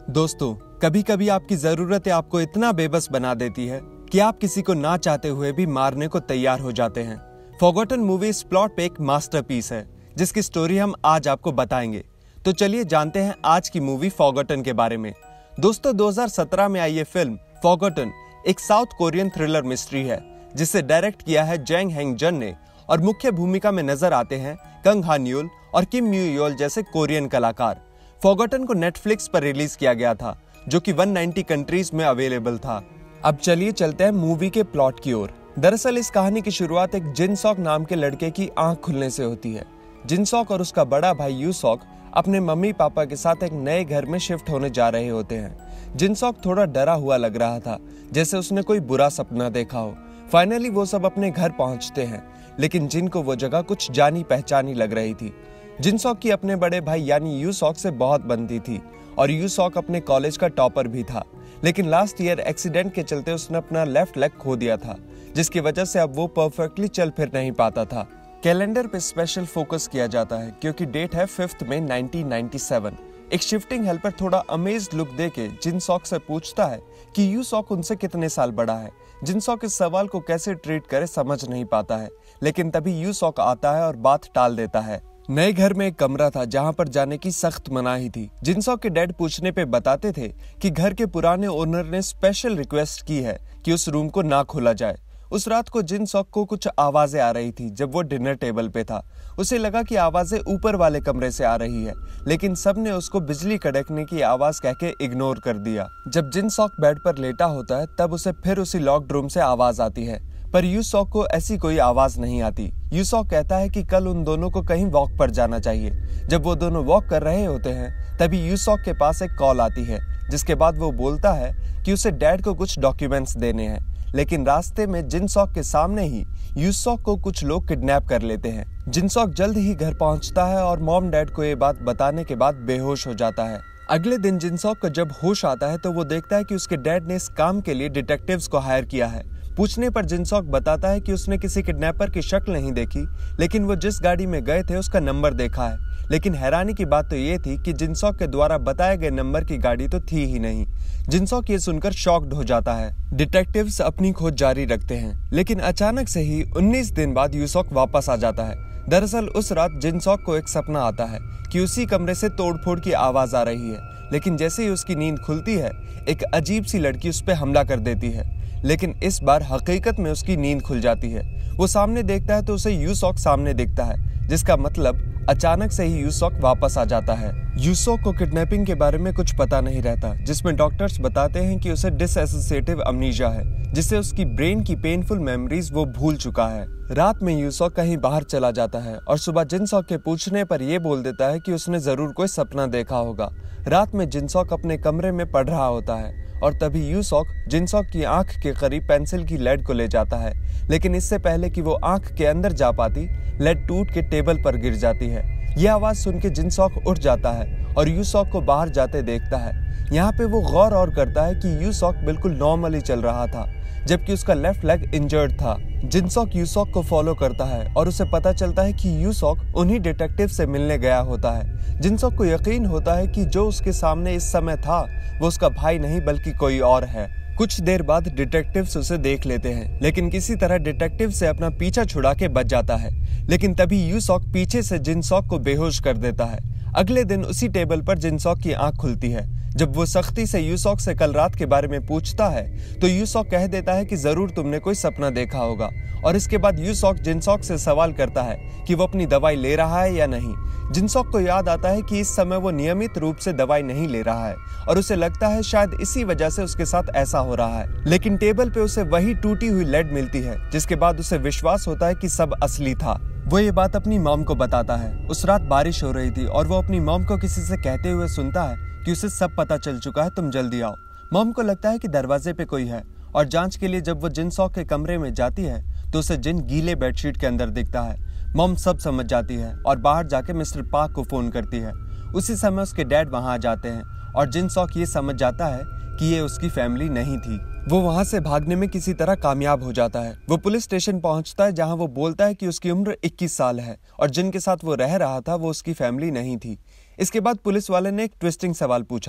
दोस्तों, कभी कभी आपकी जरूरतें आपको इतना बेबस बना देती है कि आप किसी को ना चाहते हुए भी मारने को तैयार हो जाते हैं। फॉरगॉटन मूवी इस प्लॉट पे एक मास्टरपीस है जिसकी स्टोरी हम आज आपको बताएंगे। तो चलिए जानते हैं आज की मूवी फॉरगॉटन के बारे में। दोस्तों, 2017 में आई ये फिल्म फॉरगॉटन एक साउथ कोरियन थ्रिलर मिस्ट्री है जिसे डायरेक्ट किया है जैंग हेंग जन ने और मुख्य भूमिका में नजर आते हैं कंग हान यूल और किम म्यू योल जैसे कोरियन कलाकार। फॉरगॉटन को नेटफ्लिक्स पर रिलीज किया गया था जो कि 190 कंट्रीज में अवेलेबल था। अब चलिए चलते हैं मूवी के प्लॉट की ओर। दरअसल इस कहानी की शुरुआत एक जिन सॉक नाम के लड़के की आंख खुलने से होती है। जिन सॉक और उसका बड़ा भाई यू सॉक अपने मम्मी पापा के साथ एक नए घर में शिफ्ट होने जा रहे होते हैं। जिन सॉक थोड़ा डरा हुआ लग रहा था, जैसे उसने कोई बुरा सपना देखा हो। फाइनली वो सब अपने घर पहुंचते हैं, लेकिन जिन को वो जगह कुछ जानी पहचानी लग रही थी। जिन सॉक की अपने बड़े भाई यानी यू सॉक से बहुत बनती थी और यू सॉक अपने कॉलेज का टॉपर भी था, लेकिन लास्ट ईयर एक्सीडेंट के चलते उसने अपना लेफ्ट लेग खो दिया था, जिसकी वजह से अब वो परफेक्टली चल फिर नहीं पाता था। कैलेंडर पे स्पेशल फोकस किया जाता है क्योंकि डेट है 5 मई 1997। एक शिफ्टिंग हेल्पर थोड़ा अमेज्ड लुक देके जिन सॉक से पूछता है कि यू सॉक उनसे कितने साल बड़ा है। जिन सॉक इस सवाल को कैसे ट्रीट करे समझ नहीं पाता है, लेकिन तभी यू सॉक आता है और बात टाल देता है। नए घर में एक कमरा था जहां पर जाने की सख्त मनाही थी। जिन सॉक के डैड पूछने पे बताते थे कि घर के पुराने ओनर ने स्पेशल रिक्वेस्ट की है कि उस रूम को ना खोला जाए। उस रात को जिन सॉक को कुछ आवाजें आ रही थी जब वो डिनर टेबल पे था। उसे लगा कि आवाजें ऊपर वाले कमरे से आ रही है, लेकिन सबने उसको बिजली कड़कने की आवाज कह के इग्नोर कर दिया। जब जिन सॉक बेड पर लेटा होता है तब उसे फिर उसी लॉक्ड रूम से आवाज आती है, पर यू सॉक को ऐसी कोई आवाज नहीं आती। यू सॉक कहता है कि कल उन दोनों को कहीं वॉक पर जाना चाहिए। जब वो दोनों वॉक कर रहे होते हैं तभी यू सॉक के पास एक कॉल आती है, जिसके बाद वो बोलता है कि उसे डैड को कुछ डॉक्यूमेंट्स देने हैं। लेकिन रास्ते में जिन सॉक के सामने ही यू सॉक को कुछ लोग किडनैप कर लेते हैं। जिन सॉक जल्द ही घर पहुंचता है और मॉम डैड को ये बात बताने के बाद बेहोश हो जाता है। अगले दिन जिन सॉक को जब होश आता है तो वो देखता है कि उसके डैड ने इस काम के लिए डिटेक्टिव्स को हायर किया है। पूछने पर जिन सॉक बताता है कि उसने किसी किडनैपर की शक्ल नहीं देखी, लेकिन वो जिस गाड़ी में गए थे उसका नंबर देखा है। लेकिन हैरानी की बात तो ये थी कि जिन सॉक के द्वारा बताए गए नंबर की गाड़ी तो थी ही नहीं। जिन सॉक ये सुनकर शॉक्ड हो जाता है। डिटेक्टिव्स अपनी खोज जारी रखते हैं, लेकिन अचानक से ही 19 दिन बाद यू सॉक वापस आ जाता है। दरअसल उस रात जिन सॉक को एक सपना आता है कि उसी कमरे से तोड़फोड़ की आवाज आ रही है, लेकिन जैसे ही उसकी नींद खुलती है एक अजीब सी लड़की उस पर हमला कर देती है। लेकिन इस बार हकीकत में उसकी नींद खुल जाती है। वो सामने देखता है तो उसे यू सॉक सामने दिखता है, जिसका मतलब अचानक से ही यू सॉक वापस आ जाता है। यू सॉक को किडनैपिंग के बारे में कुछ पता नहीं रहता, जिसमें डॉक्टर्स बताते हैं कि उसे डिसएसोसिएटिव अमनीशिया है, जिससे उसकी ब्रेन की पेनफुल मेमोरीज वो भूल चुका है। रात में यू सॉक कहीं बाहर चला जाता है और सुबह जिन सॉक के पूछने पर यह बोल देता है कि उसने जरूर कोई सपना देखा होगा। रात में जिन सॉक अपने कमरे में पढ़ रहा होता है और तभी यू सॉक जिन सॉक की आंख के करीब पेंसिल की लेड को ले जाता है, लेकिन इससे पहले कि वो आंख के अंदर जा पाती, लेड टूट के टेबल पर गिर जाती है। यह आवाज सुन के जिन सॉक उठ जाता है और यू सॉक को बाहर जाते देखता है। यहाँ पे वो गौर और करता है कि यू सॉक बिल्कुल नॉर्मली चल रहा था, जबकि उसका लेफ्ट लेग इंजर्ड था। जिन सॉक यू सॉक को फॉलो करता है और उसे पता चलता है कि यू सॉक उन्हीं डिटेक्टिव से मिलने गया होता है। जिन सॉक को यकीन होता है कि जो उसके सामने इस समय था वो उसका भाई नहीं बल्कि कोई और है। कुछ देर बाद डिटेक्टिव्स उसे देख लेते हैं, लेकिन किसी तरह डिटेक्टिव से अपना पीछा छुड़ा के बच जाता है। लेकिन तभी यू सॉक पीछे से जिन सॉक को बेहोश कर देता है। अगले दिन उसी टेबल पर जिन सॉक की आंख खुलती है। जब वो सख्ती से यू सॉक से कल रात के बारे में पूछता है तो यू सॉक कह देता है कि जरूर तुमने कोई सपना देखा होगा। और इसके बाद यू सॉक जिन सॉक से सवाल करता है कि वो अपनी दवाई ले रहा है या नहीं। जिन सॉक को याद आता है कि इस समय वो नियमित रूप से दवाई नहीं ले रहा है और उसे लगता है शायद इसी वजह से उसके साथ ऐसा हो रहा है। लेकिन टेबल पे उसे वही टूटी हुई लेड मिलती है, जिसके बाद उसे विश्वास होता है कि सब असली था। वो ये बात अपनी मॉम को बताता है। उस रात बारिश हो रही थी और वो अपनी मॉम को किसी से कहते हुए सुनता है कि उसे सब पता चल चुका है, तुम जल्दी आओ। मॉम को लगता है कि दरवाजे पे कोई है और जांच के लिए जब वो जिन सॉक के कमरे में जाती है तो उसे जिन गीले बेडशीट के अंदर दिखता है। मॉम सब समझ जाती है और बाहर जाके मिस्टर पार्क को फोन करती है। उसी समय उसके डैड वहां आ जाते हैं और जिन सॉक ये समझ जाता है कि ये उसकी फैमिली नहीं थी। वो वहां से भागने में किसी तरह कामयाब हो जाता है। वो पुलिस स्टेशन पहुंचता है जहां वो बोलता है कि उसकी उम्र 21 साल है और जिनके साथ वो रह रहा था वो उसकी फैमिली नहीं थी। इसके बाद पुलिस वाले ने एक ट्विस्टिंग सवाल पूछा।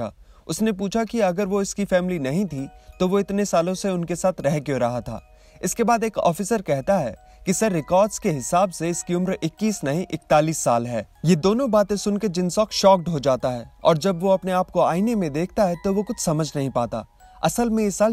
उसने पूछा कि अगर वो इसकी फैमिली नहीं थी तो वो इतने सालों से उनके साथ रह क्यों रहा था। इसके बाद एक ऑफिसर कहता है कि सर, रिकॉर्ड्स के हिसाब से इसकी उम्र 21 नहीं 41 साल है। ये दोनों बातें सुन के जिनसॉक शॉक्ड हो जाता है और जब वो अपने आप को आईने में देखता है तो वो कुछ समझ नहीं पाता। असल में ये साल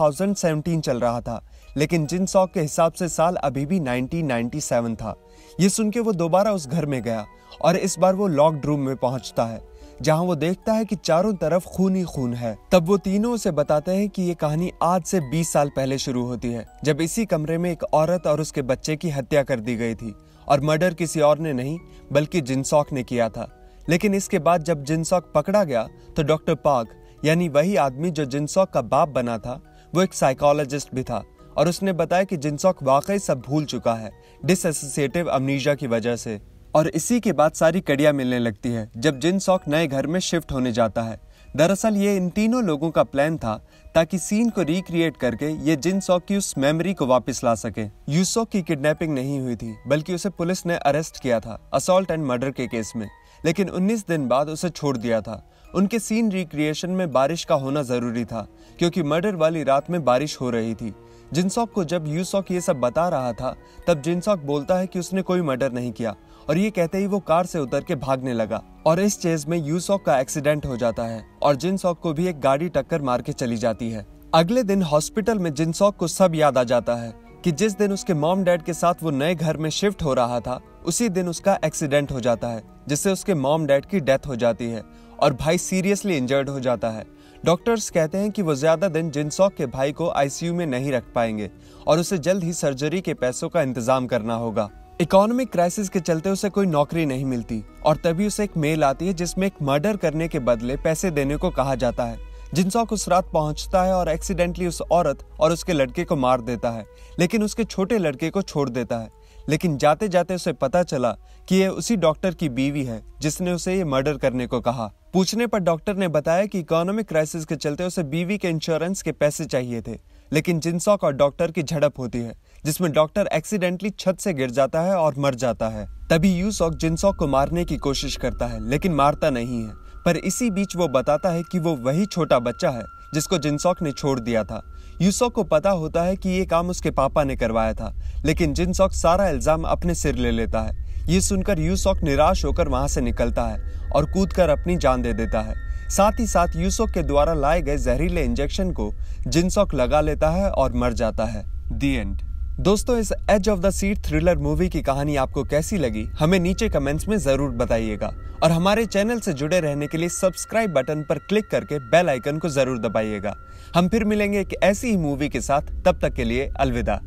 2017 चल रहा था, लेकिन जिनसॉक के हिसाब से साल अभी भी 1997 था। ये सुन के वो दोबारा उस घर में गया और इस बार वो लॉक्ड रूम में पहुंचता है, जहां वो देखता है कि चारों तरफ खून ही खून है। तब वो तीनों उसे बताते हैं कि ये कहानी आज से 20 साल पहले शुरू होती है, जब इसी कमरे में एक औरत और उसके बच्चे की हत्या कर दी गई थी और मर्डर किसी और ने नहीं बल्कि जिनसॉक ने किया था। लेकिन इसके बाद जब जिनसॉक पकड़ा गया तो डॉक्टर पार्क, यानी वही आदमी जो जिनसॉक का बाप बना था, वो एक साइकोलॉजिस्ट भी था और उसने बताया कि जिनसॉक वाकई सब भूल चुका है डिसएसोसिएटिव अमनीशिया की वजह से। और इसी के बाद सारी कड़ियां मिलने लगती है जब जिनसॉक नए घर में शिफ्ट होने जाता है। दरअसल ये इन तीनों लोगों का प्लान था ताकि सीन को रिक्रिएट करके ये जिनसॉक की उस मेमोरी को वापस ला सके। यूसॉक की किडनैपिंग नहीं हुई थी, बल्कि उसे पुलिस ने अरेस्ट किया था असॉल्ट एंड मर्डर के केस में, लेकिन 19 दिन बाद उसे छोड़ दिया था। उनके सीन रिक्रिएशन में बारिश का होना जरूरी था क्योंकि मर्डर वाली रात में बारिश हो रही थी। जिनसॉक को जब यूसॉक ये सब बता रहा था तब जिनसॉक बोलता है कि उसने कोई मर्डर नहीं किया और ये कहते ही वो कार से उतर के भागने लगा और इस चेज में यूसॉक का एक्सीडेंट हो जाता है और जिनसॉक को भी एक गाड़ी टक्कर मार के चली जाती है। अगले दिन हॉस्पिटल में जिनसॉक को सब याद आ जाता है कि जिस दिन उसके मॉम डैड के साथ वो नए घर में शिफ्ट हो रहा था उसी दिन उसका एक्सीडेंट हो जाता है, जिससे उसके मॉम डैड की डेथ हो जाती है और भाई सीरियसली इंजर्ड हो जाता है। डॉक्टर्स कहते हैं कि वो ज्यादा दिन जिनसॉक के भाई को आईसीयू में नहीं रख पाएंगे और उसे जल्द ही सर्जरी के पैसों का इंतजाम करना होगा। इकोनॉमिक क्राइसिस के चलते उसे कोई नौकरी नहीं मिलती और तभी उसे एक मेल आती है जिसमें एक मर्डर करने के बदले पैसे देने को कहा जाता है। जिनसॉक उस रात पहुंचता है और एक्सीडेंटली उस औरत और उसके लड़के को मार देता है, लेकिन उसके छोटे लड़के को छोड़ देता है। लेकिन जाते जाते उसे पता चला कि ये उसी डॉक्टर की बीवी है जिसने उसे ये मर्डर करने को कहा। पूछने पर डॉक्टर ने बताया कि इकोनॉमिक क्राइसिस के चलते उसे बीवी के इंश्योरेंस के पैसे चाहिए थे, लेकिन जिनसॉक और डॉक्टर की झड़प होती है जिसमें डॉक्टर एक्सीडेंटली छत से गिर जाता है और मर जाता है। तभी यूसॉक जिनसॉक को मारने की कोशिश करता है लेकिन मारता नहीं है, पर इसी बीच वो बताता है कि वो वही छोटा बच्चा है जिसको जिनसॉक ने छोड़ दिया था। यूसॉक को पता होता है कि ये काम उसके पापा ने करवाया था, लेकिन जिनसॉक सारा इल्जाम अपने सिर ले लेता है। ये सुनकर यूसॉक निराश होकर वहां से निकलता है और कूदकर अपनी जान दे देता है। साथ ही साथ यूसॉक के द्वारा लाए गए जहरीले इंजेक्शन को जिनसॉक लगा लेता है और मर जाता है। The end. दोस्तों, इस edge of the seat thriller movie की कहानी आपको कैसी लगी हमें नीचे कमेंट्स में जरूर बताइएगा और हमारे चैनल से जुड़े रहने के लिए सब्सक्राइब बटन पर क्लिक करके बेल आइकन को जरूर दबाइएगा। हम फिर मिलेंगे एक ऐसी ही मूवी के साथ, तब तक के लिए अलविदा।